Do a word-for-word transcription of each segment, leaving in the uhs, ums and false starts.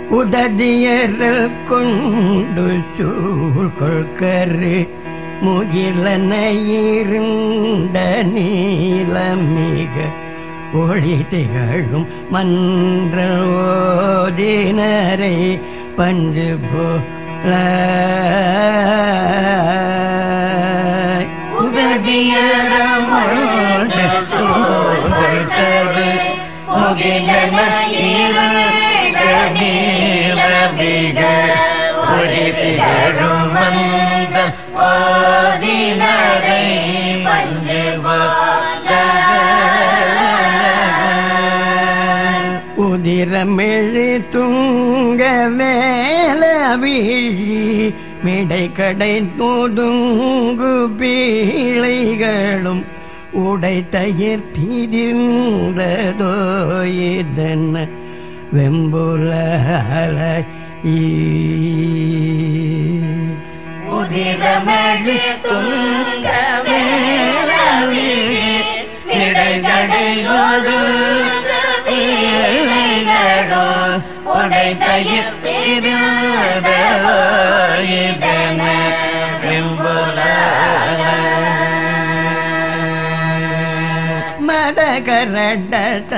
உததியரல் கொண்டு சூழ்கொள்கரு முகிலன இருண்ட நீலமிக ஒளி திகழும் மன்ற ஓதினரை பஞ்சு போல உததியரல் சூழ்கொள்கரு முகிலன இருண்ட நீலமிக ஒளி திகழும் மன்ற ஓதினரை பஞ்சு போல உதிரமிழி துங்க மேல வீழி மிடை கடை நொதுங்கு பீழைகளும் உடைத்தயிர் பிரிந்ததோ இதன வெம்புல உதிரமிழி துங்க மேல வீழி மிடை கடை நொதுங்கு உடைத்தயிர் பிரிந்ததோ இதன வெம்புல மதகரட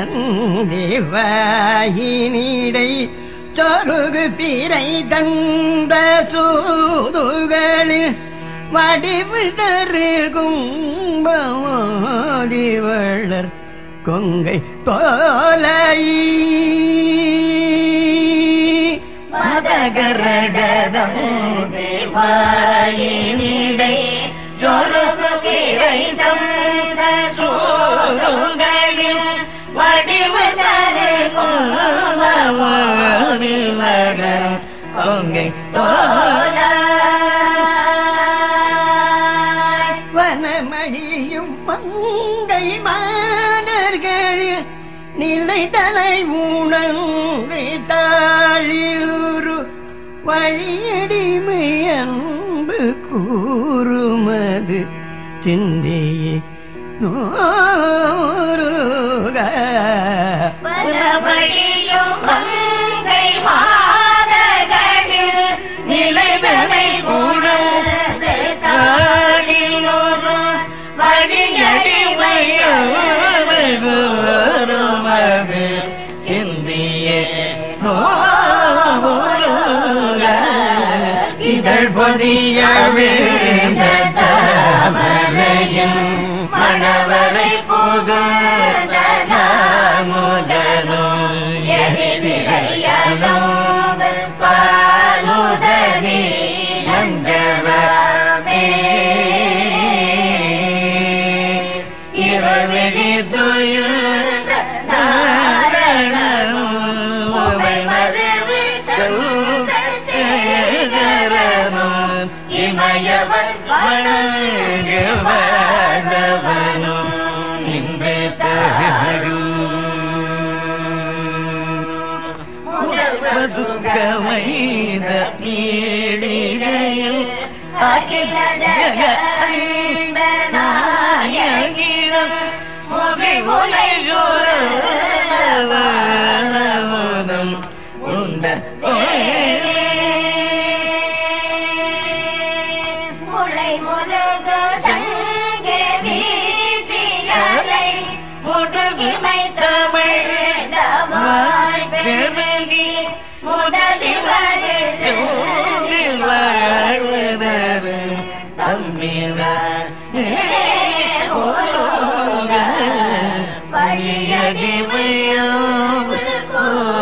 தந்திவாயினிடை சொருகு பிறை தந்த சூதுகளில் வடிவு தருகும்பவளர் கொங்கை தோலை மதகரடதம் தேவாயினிடை சொருகு பிறை தந்த சூதுகளில் வடிவு தருகும்பவளர் கொங்கை தோலை வனமழியும் மங்கை மாடர்களில் நிலை தலை உணர்ந்து தாழிலுரு வழியடிமை அன்பு கூறுமது சிந்தையே நோருக வனமழியும் மங்கை மாடர்களில் நிலை தலை உணர்ந்து தாழிலுரு வழியடிமை கூறுமது சிந்தியே இதழ் பொதிய விழுந்த தாமரையின் மணவரை புகுதனும் எதிரையலும் பாலுதவி நஞ்சவமே இரவெளி துயின்ற நாரணனும் உமை மறைவு சேகரனும் இமயவன் வணங்குவதவனும் இன்றே தகரும் சுகமைத பீடிகையில் அகில ஜகந்த நாயகிரம் முகில் முலை சூரவனம் உண்ட முளை முருக சங்கே வீசியலை முடுகிமை தமிழ் நவாய் பெருகி முதலிவரு ஜோதில் வாழ்வதரு தம்பினார் வழியடிமையோ